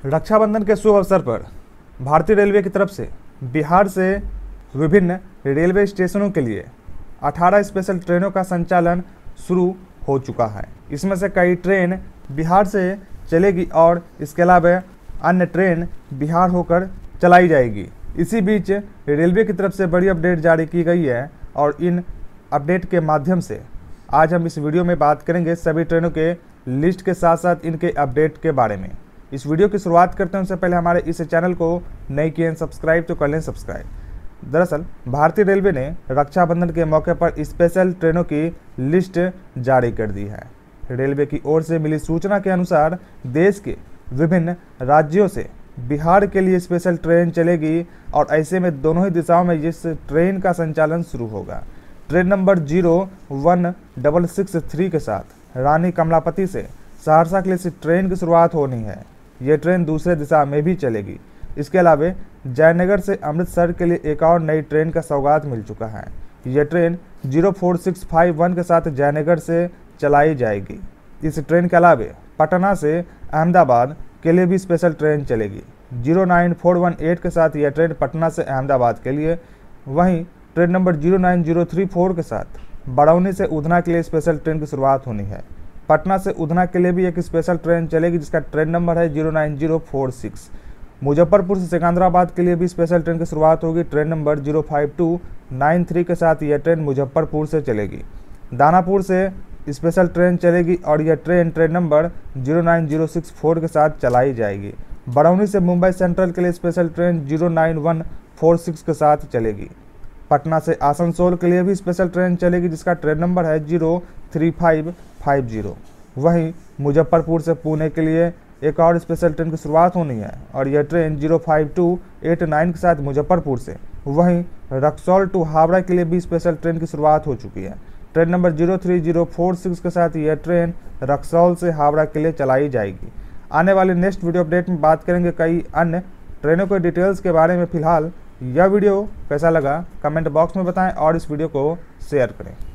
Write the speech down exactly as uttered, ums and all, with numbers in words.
रक्षाबंधन के शुभ अवसर पर भारतीय रेलवे की तरफ से बिहार से विभिन्न रेलवे स्टेशनों के लिए अठारह स्पेशल ट्रेनों का संचालन शुरू हो चुका है। इसमें से कई ट्रेन बिहार से चलेगी और इसके अलावा अन्य ट्रेन बिहार होकर चलाई जाएगी। इसी बीच रेलवे की तरफ से बड़ी अपडेट जारी की गई है और इन अपडेट के माध्यम से आज हम इस वीडियो में बात करेंगे सभी ट्रेनों के लिस्ट के साथ साथ इनके अपडेट के बारे में। इस वीडियो की शुरुआत करते हैं उससे पहले हमारे इस चैनल को नए किए हैं सब्सक्राइब तो कर लें सब्सक्राइब। दरअसल भारतीय रेलवे ने रक्षाबंधन के मौके पर स्पेशल ट्रेनों की लिस्ट जारी कर दी है। रेलवे की ओर से मिली सूचना के अनुसार देश के विभिन्न राज्यों से बिहार के लिए स्पेशल ट्रेन चलेगी और ऐसे में दोनों ही दिशाओं में इस ट्रेन का संचालन शुरू होगा। Train number zero one double six three के साथ रानी कमलापति से सहरसा के लिए इस ट्रेन की शुरुआत होनी है। ये ट्रेन दूसरे दिशा में भी चलेगी। इसके अलावा जयनगर से अमृतसर के लिए एक और नई ट्रेन का सौगात मिल चुका है। ये train zero four six five one के साथ जयनगर से चलाई जाएगी। इस ट्रेन के अलावा पटना से अहमदाबाद के लिए भी स्पेशल ट्रेन चलेगी। Zero nine four one eight के साथ यह ट्रेन पटना से अहमदाबाद के लिए, वहीं train number zero nine zero three four के साथ बरौनी से उधना के लिए स्पेशल ट्रेन की शुरुआत होनी है। पटना से उधना के लिए भी एक स्पेशल ट्रेन चलेगी जिसका ट्रेन नंबर है zero nine zero four six. Muzaffarpur से सिकंदराबाद के लिए भी स्पेशल ट्रेन की शुरुआत होगी। Train number zero five two nine three के साथ यह ट्रेन मुजफ्फरपुर से चलेगी। दानापुर से स्पेशल ट्रेन चलेगी और यह train train number zero nine zero six four के साथ चलाई जाएगी। बरौनी से मुंबई सेंट्रल के लिए special train zero nine one four six के साथ चलेगी। पटना से आसनसोल के लिए भी स्पेशल ट्रेन चलेगी जिसका ट्रेन नंबर है zero three five five zero. वहीं मुजफ्फरपुर से पुणे के लिए एक और स्पेशल ट्रेन की शुरुआत होनी है और यह train zero five two eight nine के साथ मुजफ्फरपुर से। वहीं रक्सौल टू हावड़ा के लिए भी स्पेशल ट्रेन की शुरुआत हो चुकी है। Train number zero three zero four six के साथ यह ट्रेन रक्सौल से हावड़ा के लिए चलाई जाएगी। आने वाले नेक्स्ट वीडियो अपडेट में बात करेंगे कई अन्य ट्रेनों के डिटेल्स के बारे में। फिलहाल यह वीडियो कैसा लगा कमेंट बॉक्स में बताएं और इस वीडियो को शेयर करें।